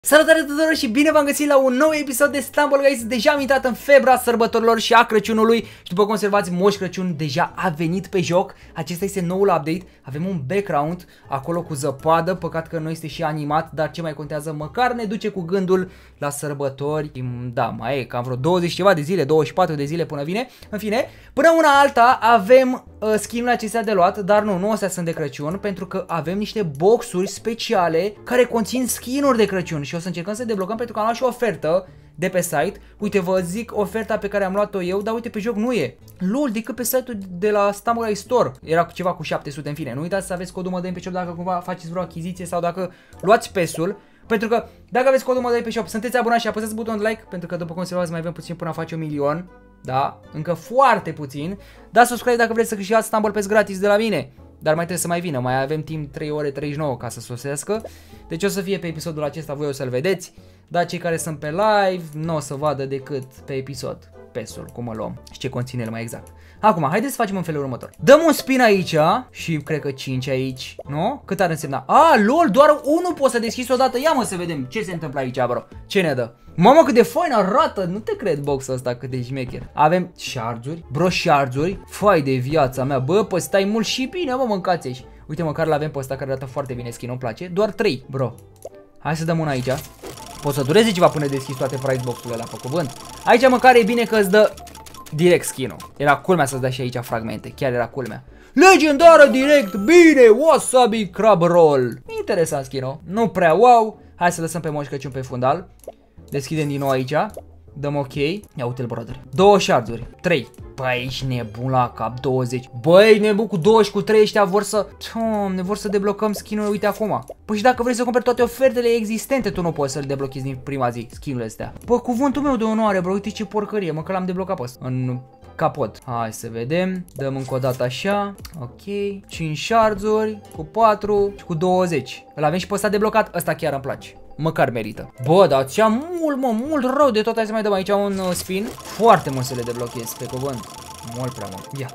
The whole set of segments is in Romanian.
Salutare tuturor și bine v-am găsit la un nou episod de Stumble Guys. Deja am intrat în febra sărbătorilor și a Crăciunului și după cum observați, Moș Crăciun deja a venit pe joc. Acesta este noul update, avem un background acolo cu zăpadă, păcat că nu este și animat, dar ce mai contează, măcar ne duce cu gândul la sărbători. Da, mai e cam vreo 20 ceva de zile, 24 de zile până vine. În fine, până una alta avem skin-urile acestea de luat, dar nu astea sunt de Crăciun, pentru că avem niște boxuri speciale care conțin skin-uri de Crăciun și o să încercăm să deblocăm pentru că am luat și o ofertă de pe site. Uite, vă zic oferta pe care am luat-o eu, dar uite, pe joc nu e. LOL, decât pe site-ul de la Stumble Guys Store. Era cu ceva cu 700, în fine. Nu uitați să aveți codul Mădălin pe shop dacă cumva faceți vreo achiziție sau dacă luați PES-ul. Pentru că dacă aveți codul Mădălin pe shop, sunteți abonați și apăsați butonul de like, pentru că după cum se mai avem puțin până a face 1 milion. Da, încă foarte puțin. Dați subscribe dacă vreți să câștigați Stumble PES gratis de la mine. Dar mai trebuie să mai vină, mai avem timp 3 ore 39 ca să sosească. Deci o să fie pe episodul acesta, voi o să-l vedeți. Dar cei care sunt pe live nu o să vadă decât pe episod PES-ul, cum îl luăm și ce conține el mai exact. Acum, haideți să facem în felul următor. Dăm un spin aici și cred că 5 aici, nu? Cât ar însemna? LOL, doar unul poți să deschizi odată. Ia mă să vedem ce se întâmplă aici, bro. Ce ne dă? Mamă, cât de fain arată, nu te cred boxul ăsta, cât de șmecher. Avem shards-uri, bro, shards-uri. Fai de viața mea, bă, păi stai mult și bine, mă, mâncați aici. Uite, măcar l-avem pe ăsta care arată foarte bine skin-ul, îmi place. Doar 3, bro. Hai să dăm una aici. Poți să dureze ceva până deschizi toate price box-urile ăla, pe cuvânt. Aici măcar e bine că îți dă direct skin-ul. Era culmea să-ți dea și aici fragmente, chiar era culmea. Legendară direct, bine, wasabi crab roll. Interesant skin-ul, nu prea wow. Hai să lăsăm pe Moș Crăciun pe fundal. Deschidem din nou aici. Dăm ok. Ia uite-l, brother. 2 shards-uri, 3. Băi, ești nebun la cap, 20. Băi, ești nebun, cu 2 și cu 3 ăștia vor să... Doamne, vor să deblocăm skin-ul, uite acum. Păi și dacă vrei să cumperi toate ofertele existente, tu nu poți să-l deblochezi din prima zi, skin-urile astea. Bă, cuvântul meu de onoare, bro, uite ce porcărie, mă, că l-am deblocat pe ăsta. În capot. Hai să vedem. Dăm încă o dată așa. Ok. 5 shards-uri, cu 4 și cu 20. Îl avem și pe ăsta deblocat, ăsta chiar îmi place. Măcar merită. Bă, dar ți-a mult rău de tot. Hai să mai dăm aici un spin. Foarte mult să le deblochez, pe cuvânt. Mult prea mult. Ia.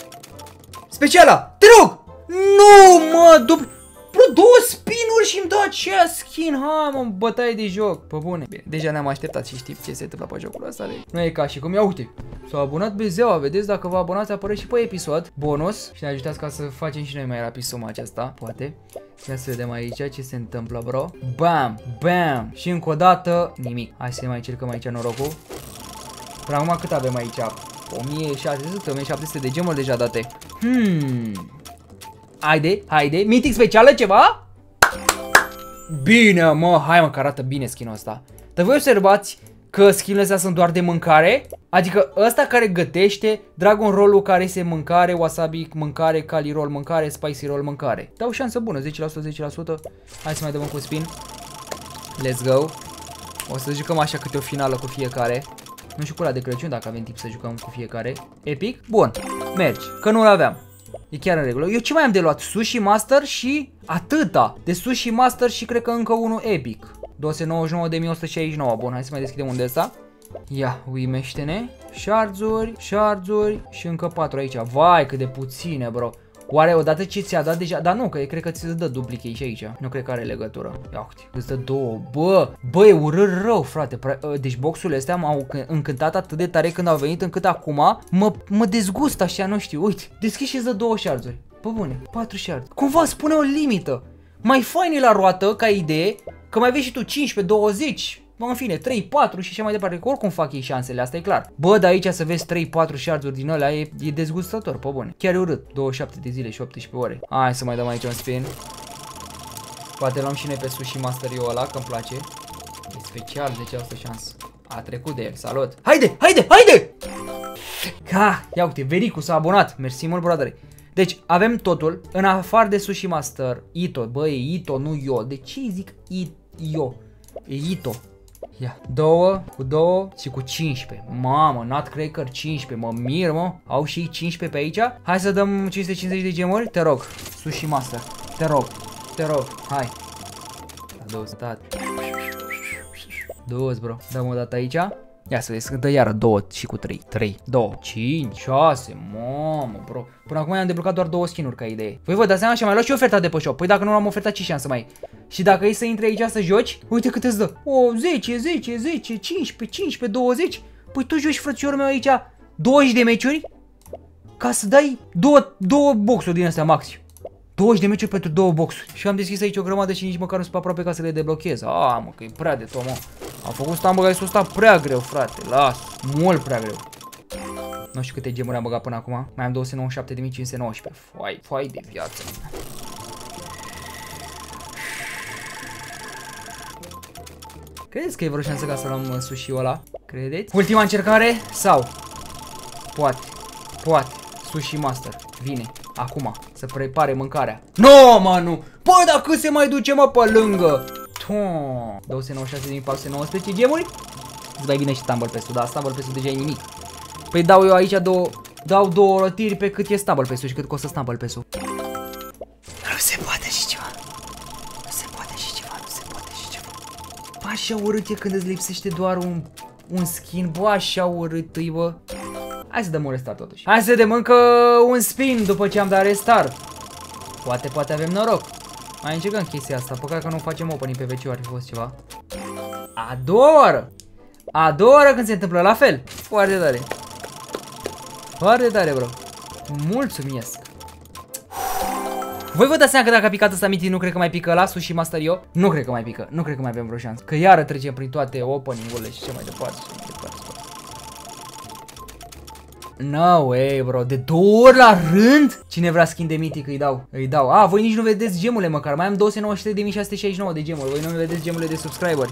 Speciala! Te rog! Nu, mă, bro, 2 spin-uri și îmi dă aceea skin. Ha, mă, bătaie de joc. Pe bune. Bine, deja ne-am așteptat și știm ce se întâmplă pe jocul ăsta. Nu e ca și cum, ia uite. S-a abonat Bezeaua, vedeți, dacă vă abonați apare și pe episod. Bonus. Și ne ajutați ca să facem și noi mai rapid suma aceasta, poate. Ia să vedem aici ce se întâmplă, bro. Bam, bam. Și încă o dată, nimic. Hai să mai încercăm aici norocul. Până acum cât avem aici? 1600, 1700 de gemuri deja date. Haide, Mythic specială ceva? Bine, mă, hai mă, că arată bine skin-ul ăsta. Dar voi observați că skin-urile astea sunt doar de mâncare? Adică ăsta care gătește, Dragon Roll-ul care este mâncare, Wasabi mâncare, Kali Roll mâncare, Spicy Roll mâncare. Dau șansă bună, 10%, 10%. Hai să mai dăm cu spin. Let's go. O să jucăm așa câte o finală cu fiecare. Nu știu cu ăla de Crăciun dacă avem timp să jucăm cu fiecare. Epic? Bun, mergi, că nu-l aveam. E chiar în regulă. Eu ce mai am de luat? Sushi Master și atâta. De Sushi Master și cred că încă unul Epic. 299.169. Bun, hai să mai deschidem unde ăsta. Ia, uimește-ne. Shards-uri și încă 4 aici. Vai, cât de puține, bro. Oare odată ce ți-a dat deja... Dar nu, că cred că ți-a dă duplicate și aici. Nu cred că are legătură. Ia uite, îți dă 2. Bă, e urât rău, frate. Deci boxurile astea m-au încântat atât de tare când au venit, încât acum mă dezgust așa, nu știu. Uite, deschizi și îți dă 2 shards-uri. Bă, bune, 4 shards. Cumva spune o limită. Mai fain e la roată, ca idee, că mai vezi și tu 15, 20... Bă, în fine, 3, 4 și așa mai departe, că oricum fac ei șansele, asta e clar. Bă, dar aici să vezi 3, 4 shards-uri din ăla e dezgustător, pe bune. Chiar e urât, 27 de zile și 18 ore. Hai să mai dăm aici un spin. Poate luăm și noi pe Sushi Master eu ăla, că-mi place. E special, 10% șansă. A trecut de el, salut. Haide! Ia uite, Vericu s-a abonat, mersi mult, brother. Deci, avem totul, în afară de Sushi Master, Ito, bă, e Ito, nu eu. De ce îi zic Io? E Ito. Ia, 2 cu 2 și cu 15. Mamă, Nutcracker 15, mă mir, mă. Au și 15 pe aici. Hai să dăm 550 de gemuri, te rog. Sushi Master, te rog, hai. 2, bro. Dăm o dată aici. Ia să vezi, dă iară 2 și cu 3. 3, 2, 5, 6, mamă, bro. Până acum i-am deblocat doar 2 skin-uri ca idee. Voi vă dați seama și am mai luat și oferta de pe shop. Păi dacă nu am ofertat, ce șansă mai? Și dacă e să intri aici să joci, uite cât îți dă. O, 10, 10, 10, 15, 15, 20. Păi tu joci, frățiorul meu, aici 20 de meciuri ca să dai două boxuri din astea maxim. 20 de meciuri pentru 2 boxuri. Și am deschis aici o grămadă și nici măcar nu sunt aproape ca să le deblochez. Mă, că e prea de tot, mă. Am făcut Stumble Guys-ul ăsta prea greu, frate. Las, mult prea greu. Nu știu câte gemuri am băgat până acum. Mai am 297.519. Foai de viață. Credeți că e vreo șansă ca să luăm sushi-ul ăla? Credeți? Ultima încercare? Sau? Poate. Sushi Master. Vine. Acum. Să prepare mâncarea. No, mă, nu! Păi, dar cât se mai duce, mă, pe lângă? 296.419 gemuri? Îți mai bine și Stumble Pass-ul, dar Stumble Pass-ul deja e nimic. Păi dau eu aici două rotiri pe cât e Stumble Pass-ul și cât costă Stumble Pass-ul. Nu se poate și ceva. Nu se poate și ceva. Bă, așa urât e când îți lipsește doar un skin. Bă, așa urât e, bă. Hai să dăm un restart totuși. Hai să dăm încă un spin după ce am dat restart. Poate avem noroc. Mai încercăm chestia asta. Păcat că nu facem opening pe VC, ar fi fost ceva. A doua oră când se întâmplă la fel. Foarte tare. Foarte tare, bro. Mulțumesc. Voi vă dați seama că dacă a picat ăsta Miti, nu cred că mai pică la Sushi Master eu? Nu cred că mai pică. Nu cred că mai avem vreo șansă. Că iară trecem prin toate opening-urile și ce mai departe. No way, bro. De 2 ori la rând? Cine vrea skin de Mythic îi dau. Voi nici nu vedeți gemurile măcar. Mai am 293.669 de gemuri. Voi nu vedeți gemurile de subscriberi.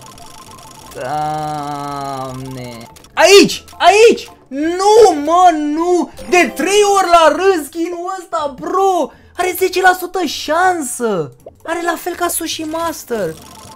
Doamne. Aici! Nu, mă, nu! De 3 ori la rând skin-ul ăsta, bro! Are 10% șansă! Are la fel ca Sushi Master.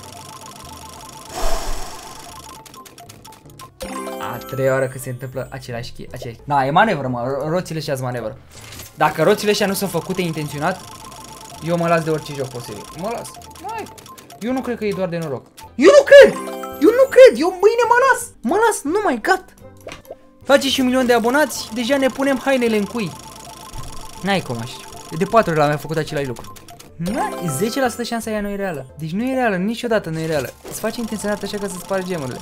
A 3 ori că se întâmplă același. Da, e manevră, mă. Roțile ăștia-s manevră. Dacă roțile ăștia nu sunt făcute intenționat, eu mă las de orice joc posibil. Mă las. Eu nu cred că e doar de noroc. Eu nu cred! Eu mâine mă las! Nu mai gat! Face și 1 milion de abonați, deja ne punem hainele în cui. N-ai cum așa. De 4 ori am făcut același lucru. 10% șansa aia nu e reală. Deci nu e reală, niciodată nu e reală. Îți face intenționat așa ca să spargi gemurile.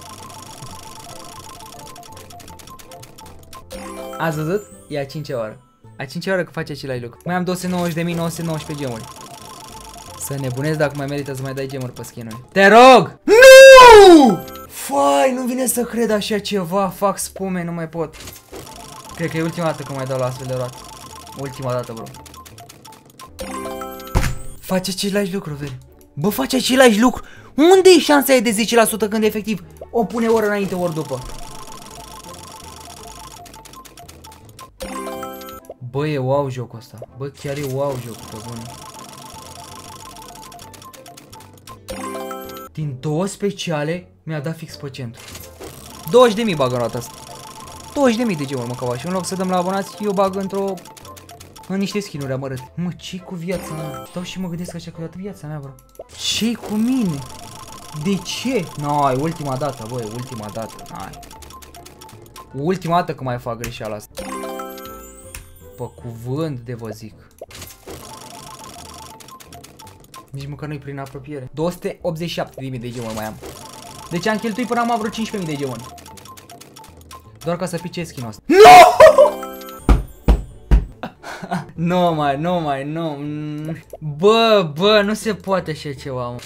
Ați văzut? E a 5-a oară. A 5-a oară că face același lucru. Mai am 290.919 gemuri. Să nebunezi dacă mai merită să mai dai gemuri pe skin-uri. Te rog! Nu! Fai, nu vine să cred așa ceva. Fac spume, nu mai pot. Cred că e ultima dată când mai dau la astfel de roată. Ultima dată, bro. Face același lucru, veri. Bă, face același lucru. Unde e șansa aia de 10% când efectiv o pune ori înainte, ori după? Bă, e wow jocul ăsta. Bă, chiar e wow jocul, pe bune. Din 2 speciale mi-a dat fix pe centru. 20.000 bag în roata asta. 20.000 de gemuri, mă, cava. Și în loc să dăm la abonați, eu bag în niște skin-uri amărât. Mă, ce-i cu viața mea? Stau și mă gândesc așa că toată viața mea, bro. Ce-i cu mine? De ce? N-ai, ultima dată, băi, ultima dată. N-ai. Ultima dată că mai fac greșeala asta. Pe cuvânt de vă zic. Nici măcar nu-i prin apropiere. 287.000 de gemuri mai am. Deci am cheltuit până am vreo 15.000 de gemuri. Doar ca să pice skin-ul ăsta. Nu! Nu. Bă, nu se poate așa ceva, mă.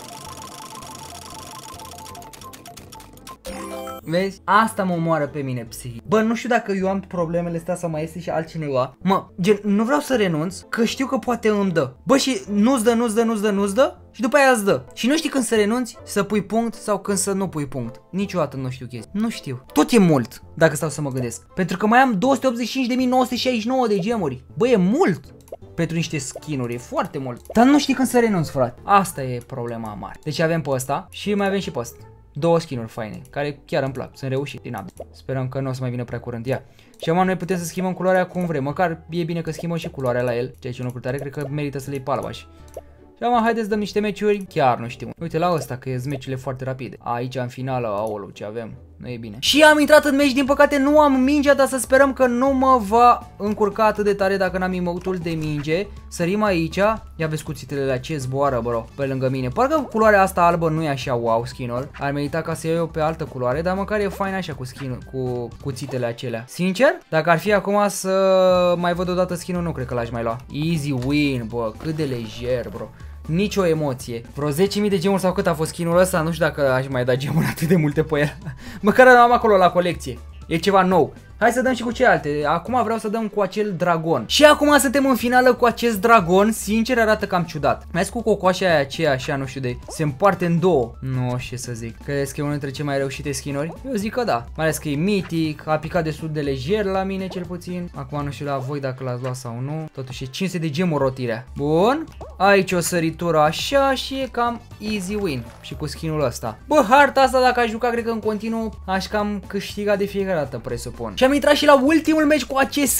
Vezi? Asta mă omoară pe mine psihic. Bă, nu știu dacă eu am problemele astea sau mai este și altcineva. Mă, gen, nu vreau să renunț, că știu că poate îmi dă. Bă, și nu-ți dă și după aia îți dă. Și nu știi când să renunți, să pui punct sau când să nu pui punct. Niciodată nu știu chestia. Nu știu. Tot e mult, dacă stau să mă gândesc. Pentru că mai am 285.969 de gemuri. Bă, e mult. Pentru niște skin-uri, e foarte mult. Dar nu știi când să renunți, frate. Asta e problema mare. Deci avem pe ăsta și mai avem și pe ăsta. 2 skin-uri faine, care chiar îmi plac, sunt reușit din update. Sperăm că nu o să mai vină prea curând. Ia. Și acum noi putem să schimbăm culoarea cum vrem. Măcar e bine că schimbăm și culoarea la el, ceea ce e un lucru tare, cred că merită să le iei pe albaș. Și acum haideți să dăm niște meciuri, chiar nu știu. Uite la ăsta, că e meciurile foarte rapide. Aici în finală, aoleu, ce avem. nu e bine. Și am intrat în meci, din păcate nu am mingea, dar să sperăm că nu mă va încurca atât de tare dacă n-am emotul de minge. Sărim aici, ia vezi cuțitele la ce zboară, bro, pe lângă mine. Parcă culoarea asta albă nu e așa wow skin-ul. Ar merita ca să iau eu pe altă culoare, dar măcar e fain așa cu skin-ul, cu cuțitele acelea. Sincer, dacă ar fi acum să mai văd odată skin-ul, nu cred că l-aș mai lua. Easy win, bă, cât de lejer, bro. Nicio emoție. Vreo 10.000 de gemuri sau cât a fost skin-ul ăsta, nu știu dacă aș mai da gemuri atât de multe pe el. Măcar am acolo la colecție. E ceva nou. Hai să dăm și cu celelalte. Acum vreau să dăm cu acel dragon. Și acum suntem în finală cu acest dragon. Sincer arată cam ciudat. Mai cu cocoașa aia aceea așa, nu știu de. Se împarte în două. Nu știu ce să zic. Credeți că e unul dintre cele mai reușite skin-uri? Eu zic că da. Mai ales că e mitic. A picat destul de lejer la mine cel puțin. Acum nu știu la voi dacă l-ați luat sau nu. Totuși e 500 de gemuri rotirea. Bun. Aici o săritură așa și e cam easy win. Și cu skin-ul ăsta. Bă, harta asta dacă aș juca cred că în continuu aș cam câștiga de fiecare dată, presupun. Și am intrat și la ultimul meci cu acest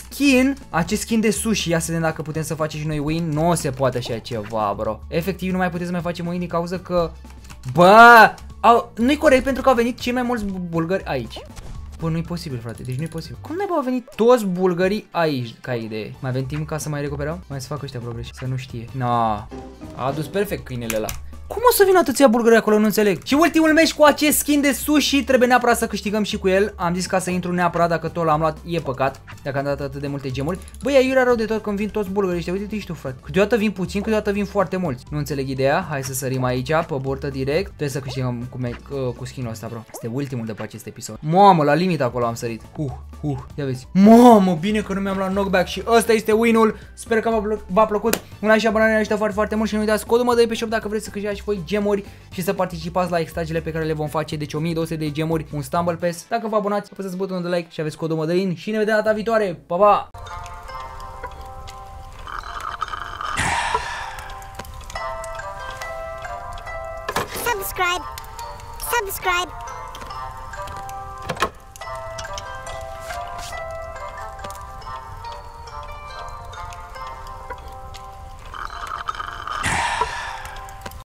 skin de sushi. Ia să vedem dacă putem să facem și noi win. Nu se poate așa ceva, bro. Efectiv nu mai putem să mai facem win din cauza că... Bă, nu-i corect pentru că au venit cei mai mulți bulgari aici. Bă, nu-i posibil, frate, deci nu-i posibil. Cum n-ai au venit toți bulgării aici, ca idee? Mai avem timp ca să mai recuperăm? Mai să fac ăștia progres, să nu știe. A adus perfect câinele ăla. Cum o să vină atâția bulgări acolo, nu înțeleg. Și ultimul meci cu acest skin de sushi, trebuie neapărat să câștigăm și cu el. Am zis ca să intru neapărat, dacă tot l-am luat, e păcat. Dacă am dat atât de multe gemuri. Băi, aiurea rău de tot când vin toți bulgării ăștia. Uite-te și tu, frate. Câteodată vin puțin, câteodată vin foarte mulți. Nu înțeleg ideea. Hai să sărim aici, pe burtă direct. Trebuie să câștigăm cu skin-ul ăsta, bro. Este ultimul de pe acest episod. Mamă, la limit acolo am sărit. Ia vezi. Mamă, bine că nu mi-am luat knockback și ăsta este win-ul. Sper că v-a plăcut. Un like și abonare ne ajută foarte, foarte mult și nu uitați codul mădăi pe shop dacă vreți să câștigați și voi gemuri și să participați la extragele pe care le vom face, deci 1200 de gemuri, un Stumble Pass. Dacă vă abonați, apăsați butonul de like și aveți codul Mădălin și ne vedem data viitoare. Pa, pa! Subscribe.